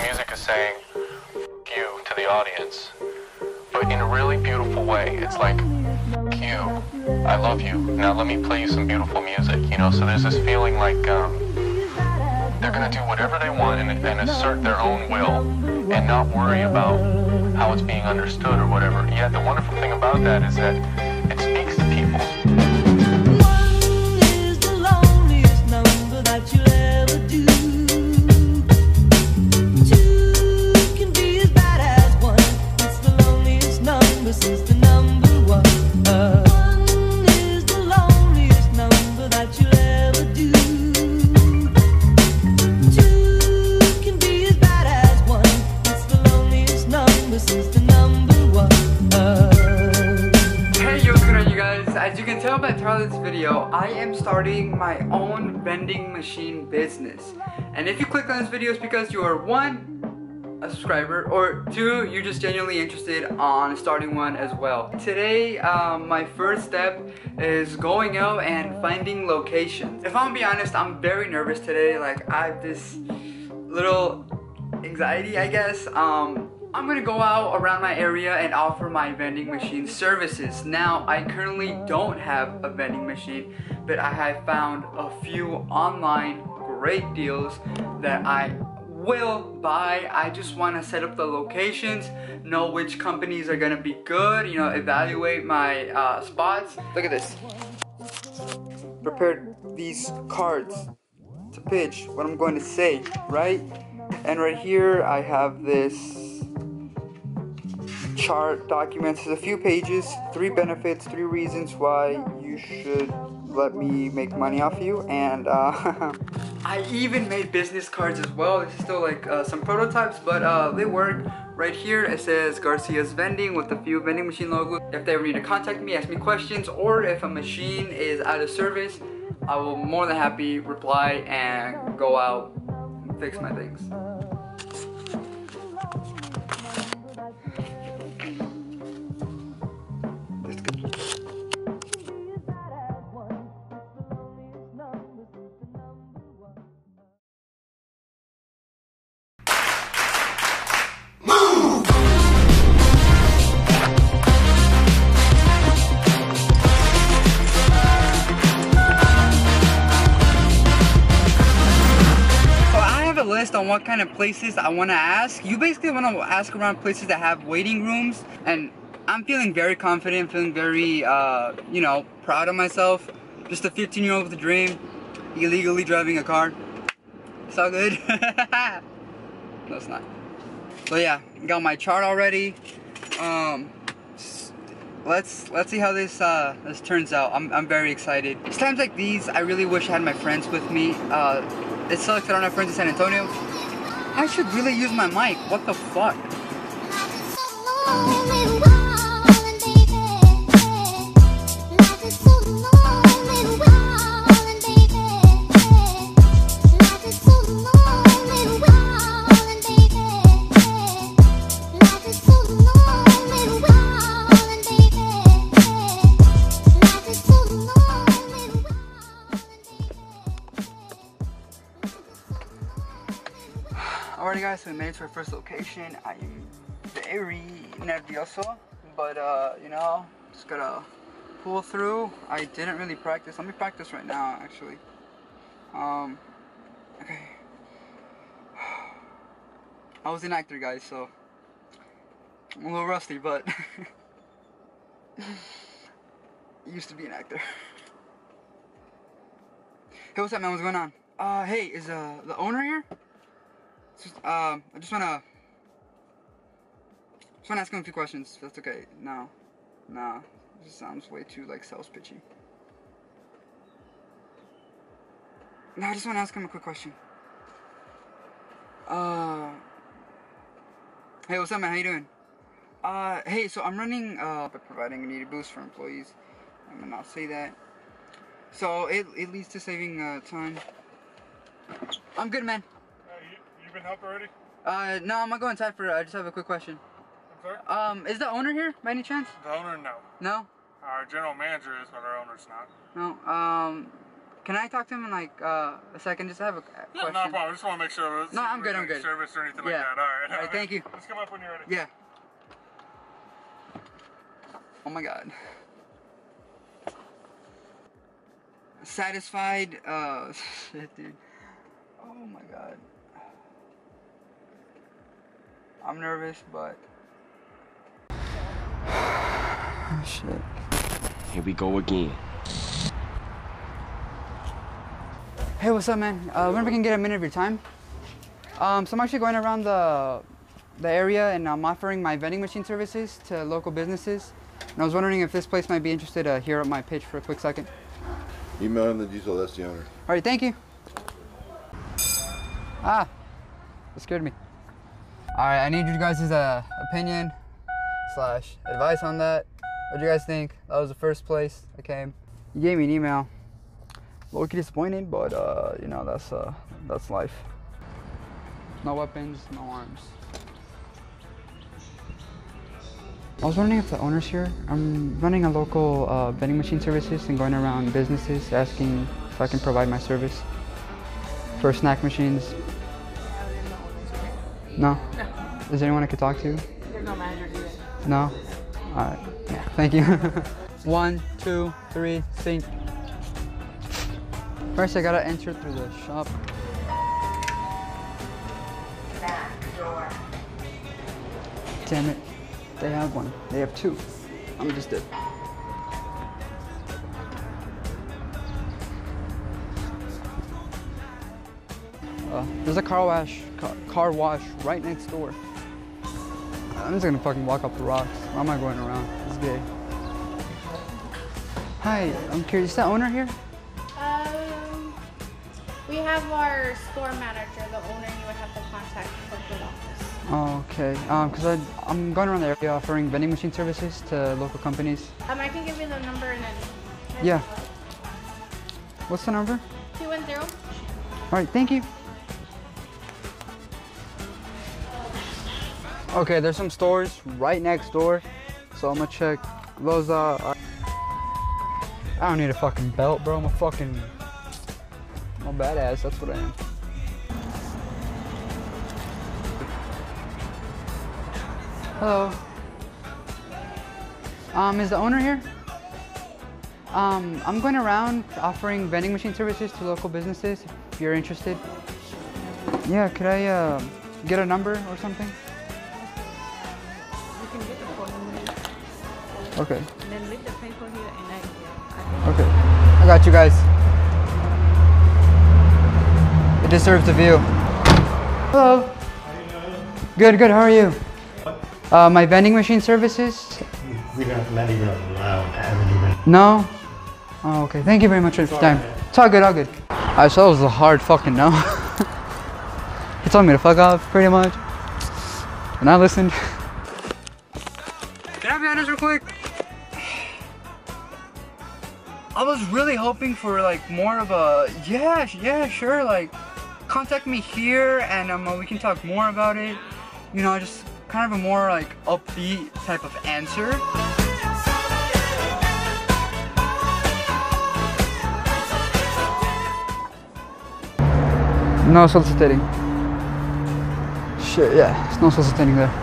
music is saying you to the audience, but in a really beautiful way. It's like, you, I love you. Now let me play you some beautiful music, you know? So there's this feeling like they're gonna do whatever they want and assert their own will and not worry about how it's being understood or whatever. Yet the wonderful thing about that is that it speaks to people. As you can tell by the title of this video, I am starting my own vending machine business. And if you click on this video, it's because you are one, a subscriber, or two, you're just genuinely interested on starting one as well. Today, my first step is going out and finding locations. If I'm gonna be honest, I'm very nervous today. Like, I have this little anxiety, I guess. I'm gonna go out around my area and offer my vending machine services. Now, I currently don't have a vending machine, but I have found a few online great deals that I will buy. I just wanna set up the locations, know which companies are gonna be good, you know, evaluate my spots. Look at this. Prepared these cards to pitch what I'm going to say, right? And right here, I have this chart documents. There's a few pages, 3 benefits, 3 reasons why you should let me make money off you, and I even made business cards as well. This is still like some prototypes, but they work. Right here it says Garcia's Vending with a few vending machine logos. If they ever need to contact me, ask me questions, or if a machine is out of service, I will more than happy reply and go out and fix my things. List on what kind of places I want to ask. You basically want to ask around places that have waiting rooms, and I'm feeling very confident, feeling very you know, proud of myself. Just a 15-year-old with a dream, illegally driving a car. It's all good. No, it's not. So yeah, got my chart already. Let's see how this turns out. I'm very excited. It's times like these I really wish I had my friends with me. It sucks that I don't have friends in San Antonio. I should really use my mic. What the fuck? Alrighty guys, so we made it to our first location. I am very nervioso, but you know, just gotta pull through. I didn't really practice. Let me practice right now, actually. Okay. I was an actor, guys, so I'm a little rusty, but used to be an actor. Hey, what's up, man? What's going on? Hey, is the owner here? I just wanna ask him a few questions. If that's okay. No, this sounds way too like sales pitchy. No, I just wanna ask him a quick question. Hey, what's up, man? How you doing? Hey, so I'm running by providing a needed boost for employees. I'm gonna not say that. So it leads to saving time. I'm good, man. Been helped already? No, I'm gonna go inside for. I just have a quick question. I'm sorry? Is the owner here by any chance? The owner, no. No? Our general manager is, but our owner's not. No. Can I talk to him in like a second? Just have a question. Yeah, no problem. I just want to make sure. No, I'm good. I'm good. Service or anything Yeah. like that. All right. All right. Thank you. Just come up when you're ready. Yeah. Oh my God. Satisfied. Shit, dude. Oh my God. I'm nervous, but. Oh, shit. Here we go again. Hey, what's up, man? Wonder if I can get a minute of your time. So I'm actually going around the area, and I'm offering my vending machine services to local businesses. And I was wondering if this place might be interested to hear up my pitch for a quick second. Email him the detail, that's the owner. All right, thank you. Ah, that scared me. All right, I need you guys' opinion / advice on that. What do you guys think? That was the first place I came. You gave me an email. Low-key disappointed, but you know, that's life. No weapons, no arms. I was wondering if the owner's here. I'm running a local vending machine services and going around businesses asking if I can provide my service for snack machines. No? Is there anyone I could talk to? There's no manager here. No? Alright. Yeah. Thank you. 1, 2, 3, sync. First I gotta enter through the shop. Damn it. They have one. They have two. I'm just dead. There's a car wash right next door. I'm just gonna fucking walk up the rocks. Why am I going around? It's gay. Hi, I'm curious. Is the owner here? We have our store manager, the owner. You would have to contact the corporate office. Oh, okay. Cause I'm going around the area offering vending machine services to local companies. I can give you the number and then. Yeah. What's the number? 210. All right, thank you. Okay, there's some stores right next door, so I'm gonna check those out. I don't need a fucking belt, bro. I'm a badass. That's what I am. Hello. Is the owner here? I'm going around offering vending machine services to local businesses. If you're interested. Yeah, could I get a number or something? You can get the phone number. Okay. And then leave the paper here and I Okay. I got you guys. It deserves a view. Hello. Good, good. How are you? My vending machine services. We don't, not even allowed to have any. No? Oh, okay. Thank you very much for your time. It's all good, all good. Alright, so that was a hard fucking no. He told me to fuck off, pretty much. And I listened. Can I be honest real quick? I was really hoping for like more of a, yeah, sure, like contact me here and we can talk more about it. You know, just kind of a more like upbeat type of answer. No soliciting. Shit, yeah, there's no soliciting there.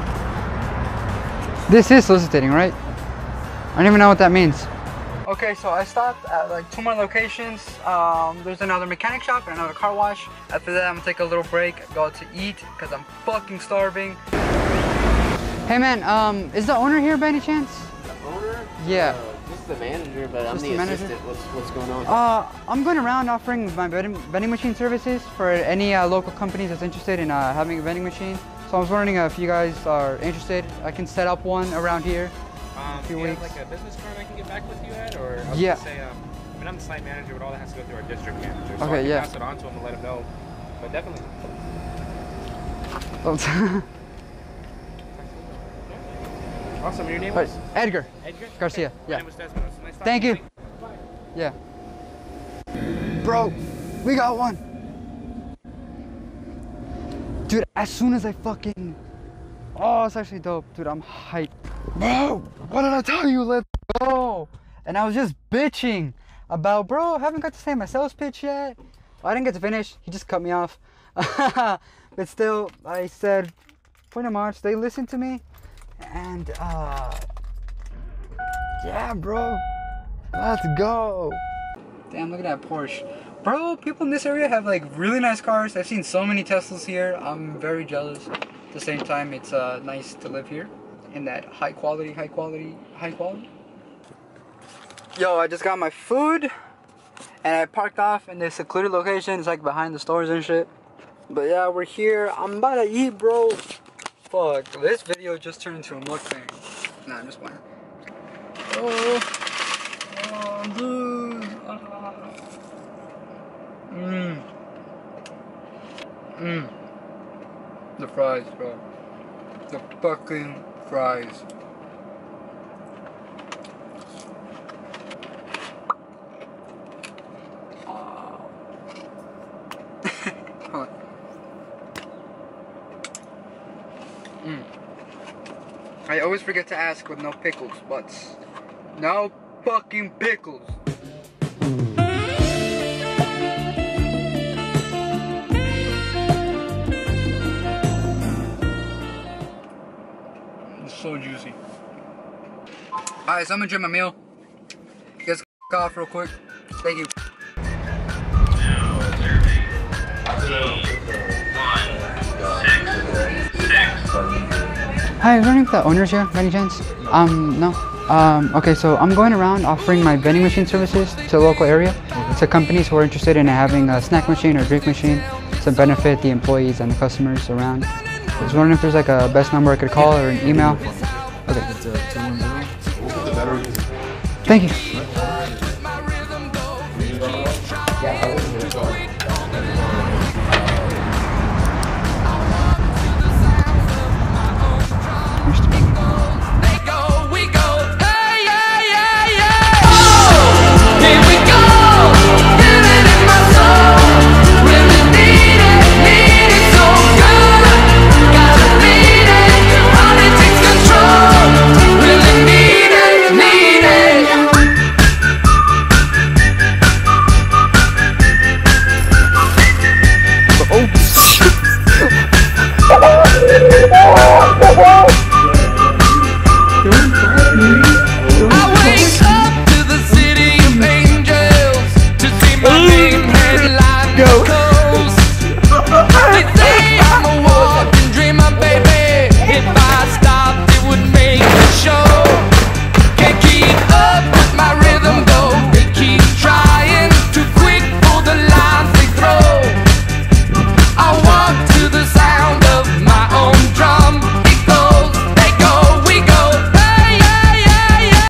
This is soliciting, right? I don't even know what that means. Okay, so I stopped at like 2 more locations. There's another mechanic shop and another car wash. After that, I'm gonna take a little break, go out to eat, because I'm fucking starving. Hey man, is the owner here by any chance? The owner? Yeah. Just the manager, but I'm Just the the manager? assistant. What's going on? I'm going around offering my vending machine services for any local companies that's interested in having a vending machine. So I was wondering if you guys are interested. I can set up one around here. Do you have like a business card I can get back with you at, or I was Yeah. gonna say, I mean, I'm the site manager, but all that has to go through our district manager. So Okay, I can yeah. pass it on to him and let him know. But definitely. Awesome. Your name was Edgar. Edgar Garcia. Okay. Yeah. My name was Desmond. It was nice talking Thank to you. Yeah. Bro, we got one. Dude, as soon as I fucking... Oh, it's actually dope. Dude, I'm hyped. Bro, what did I tell you? Let's go. And I was just bitching. about, bro, I haven't got to say my sales pitch yet. Well, I didn't get to finish. He just cut me off. But still, I said, pretty much, they listened to me. And, yeah, bro. Let's go. Damn, look at that Porsche. Bro, people in this area have like really nice cars. I've seen so many Teslas here. I'm very jealous. At the same time, it's nice to live here in that high quality. Yo, I just got my food and I parked off in this secluded location. It's like behind the stores and shit. But yeah, we're here. I'm about to eat, bro. Fuck, this video just turned into a mukbang. Nah, I'm just playing. Oh, dude. The fries, bro. The fucking fries. Hold on. I always forget to ask with no pickles, but no fucking pickles. It's so juicy. Alright, so I'm gonna enjoy my meal. You guys off real quick. Thank you. Hi, is there any of the owners here by any chance? No. Okay, so I'm going around offering my vending machine services to the local area, to companies who are interested in having a snack machine or drink machine to benefit the employees and the customers around. I was wondering if there's like a best number I could call or an email. Okay. Thank you.